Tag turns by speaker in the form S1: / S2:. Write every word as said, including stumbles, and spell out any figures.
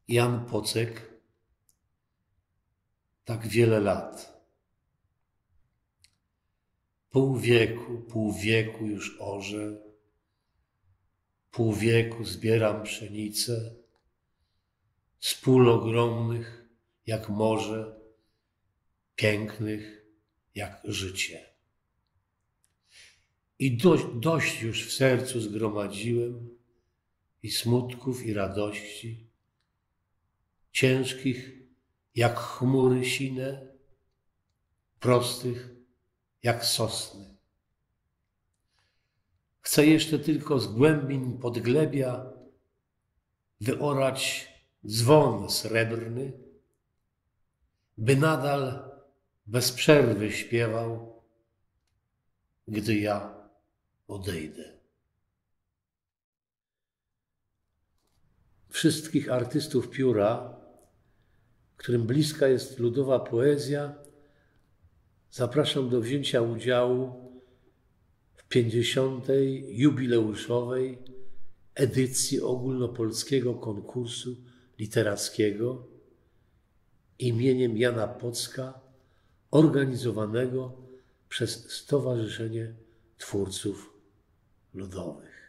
S1: Jan Pocek tak wiele lat. Pół wieku, pół wieku już orze, pół wieku zbieram pszenicę z pól ogromnych jak morze, pięknych jak życie. I dość, dość już w sercu zgromadziłem i smutków, i radości, ciężkich jak chmury sine, prostych jak sosny. Chcę jeszcze tylko z głębin podglebia wyorać dzwon srebrny, by nadal bez przerwy śpiewał, gdy ja odejdę. Wszystkich artystów pióra, którym bliska jest ludowa poezja, zapraszam do wzięcia udziału w pięćdziesiątej jubileuszowej edycji ogólnopolskiego konkursu literackiego imieniem Jana Pocka, organizowanego przez Stowarzyszenie Twórców Ludowych.